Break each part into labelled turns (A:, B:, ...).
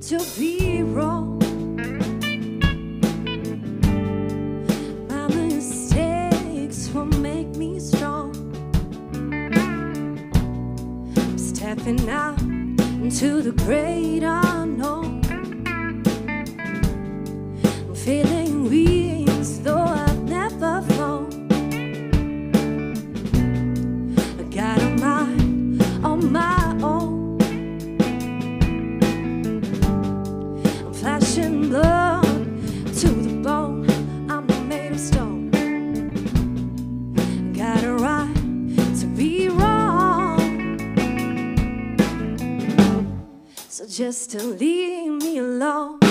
A: to be wrong. My mistakes will make me strong. I'm stepping out into the great unknown. I'm feeling weak as though I've never flown. I got a mind on my own. I'm flashing blood to the bone. I'm not made of stone. Got a right to be wrong. So just to leave me alone.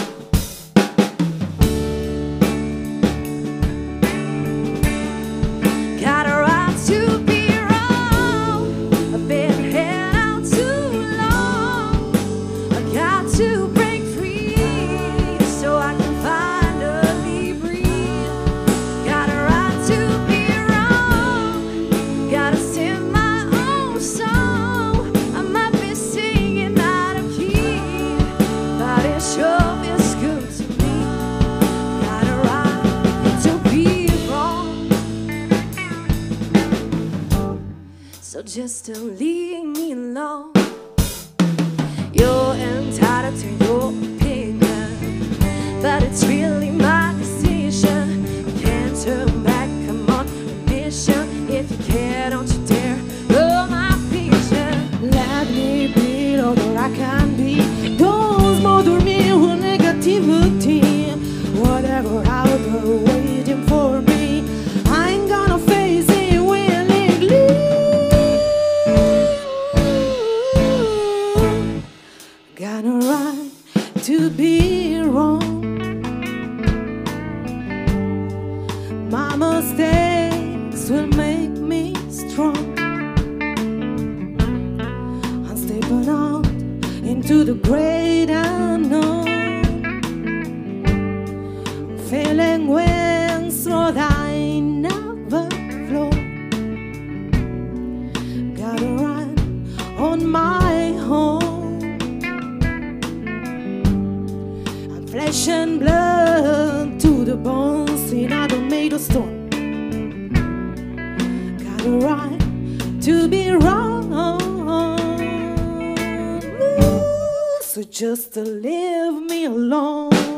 A: Got a right to be wrong. I've been held out too long. I got to break free so I can finally breathe. Got a right to be wrong. Gotta sing my own song. I might be singing out of key, but it sure is good to me. Got a right to be wrong. So just to leave me alone. You're entitled to your opinion, but it's really my decision. You can't turn back, come on, mission. If you care, don't you dare blow my vision.
B: Let me be all that I can be. Don't bother me with negativity. Whatever out there waiting for me, I ain't gonna face it willingly. Got a right to be wrong. My mistakes will make me strong. I'm stepping out into the great unknown. I'm feeling winds so that I never flow. Got a run on my own. I'm flesh and blood to the bones, and I don't made of stone. Got a right to be wrong. Ooh, so just to leave me alone.